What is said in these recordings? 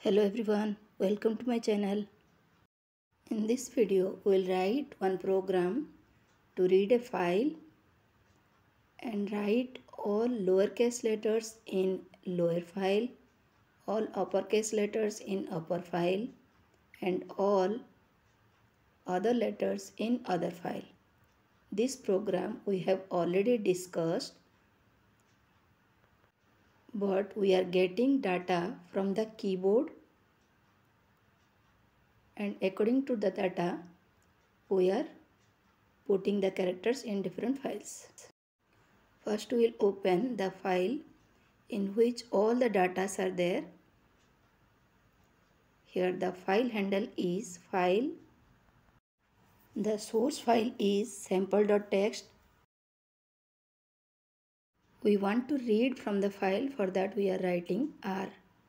Hello everyone, welcome to my channel. In this video, we will write one program to read a file and write all lowercase letters in lower file, all uppercase letters in upper file, and all other letters in other file. This program we have already discussed, but we are getting data from the keyboard, and according to the data, we are putting the characters in different files. First we will open the file in which all the data are there. Here the file handle is file. The source file is sample.txt. We want to read from the file, for that we are writing R.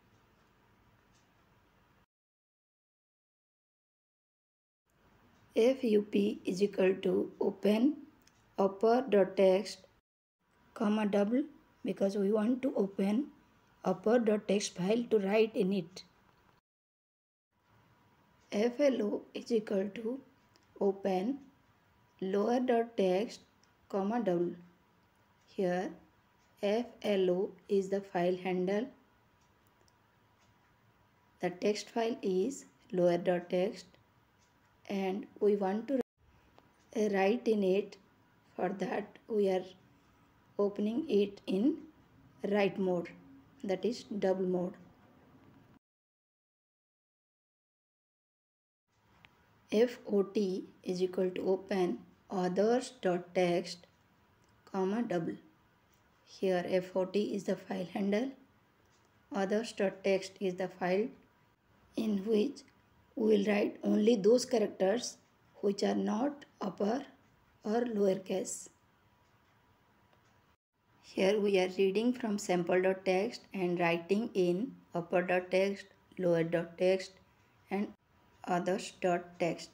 FUP is equal to open upper.txt comma double, because we want to open upper.txt file to write in it. FLO is equal to open lower.txt comma double. Here FLO is the file handle. The text file is lower.txt and we want to write in it. For that we are opening it in write mode, that is double mode. FOT is equal to open others.txt comma double. Here FOT is the file handle. Others.txt is the file in which we will write only those characters which are not upper or lowercase. Here we are reading from sample.txt and writing in upper.txt, lower.txt and others.txt.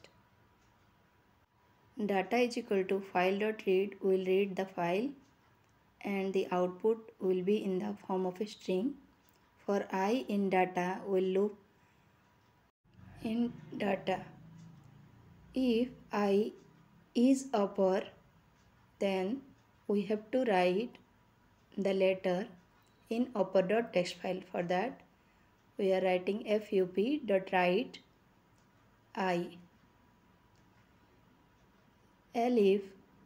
Data is equal to file.read. We will read the file and the output will be in the form of a string. For I in data, we will look in data. If I is upper, then we have to write the letter in upper.txt file. For that we are writing fup.write I. If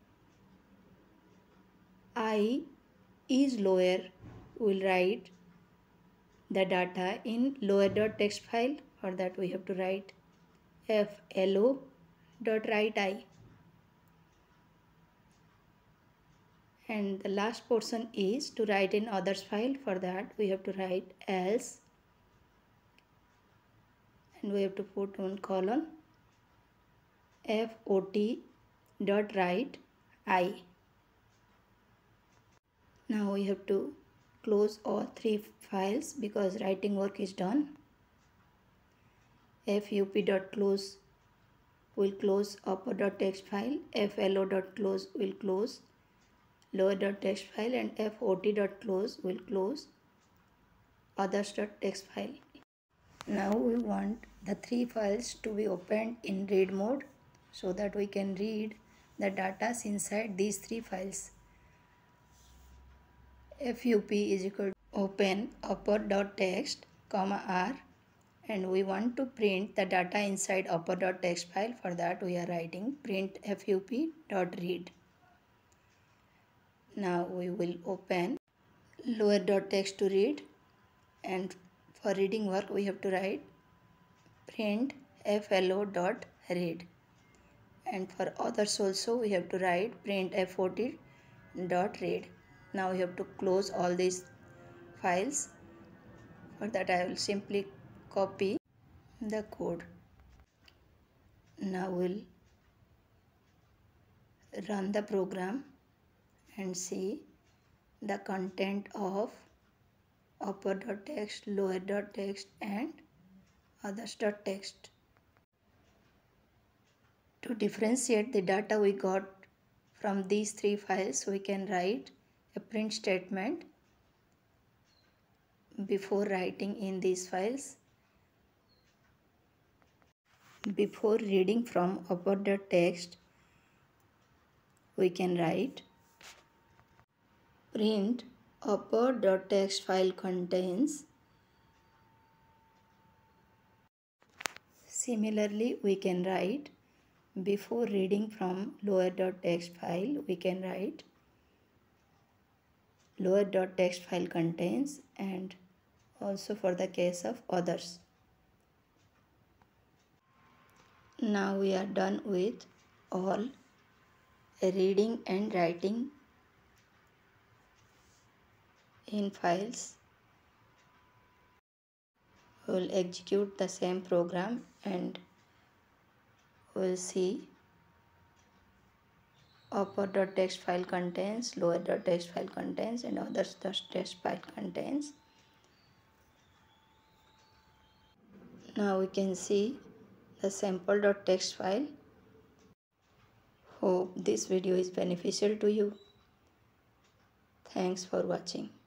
I is lower, we will write the data in lower.txt file. For that we have to write flo.write I. And the last portion is to write in others file. For that we have to write else and we have to put one colon fot.write I. Now we have to close all three files because writing work is done. fup.close will close upper.txt file, flo.close will close lower.txt file and fot.close will close others.txt file. Now we want the three files to be opened in read mode so that we can read the data inside these three files. FUP is equal to open upper.txt comma R and we want to print the data inside upper.txt file. For that we are writing print fup.read. Now we will open lower.txt to read, and for reading work we have to write print flo.read, and for others also we have to write print fot.read. Now we have to close all these files. For that I will simply copy the code. Now we'll run the program and see the content of upper.txt, lower.txt and others.txt. To differentiate the data we got from these three files, we can write a print statement before writing in these files. Before reading from upper text, we can write print upper.txt file contains. Similarly, we can write before reading from lower.txt file, we can write lower.txt file contains, and also for the case of others. Now we are done with all reading and writing in files. We will execute the same program and we will see upper.txt file contains, lower.txt file contains, and others.txt file contains. Now we can see the sample.txt file. Hope this video is beneficial to you. Thanks for watching.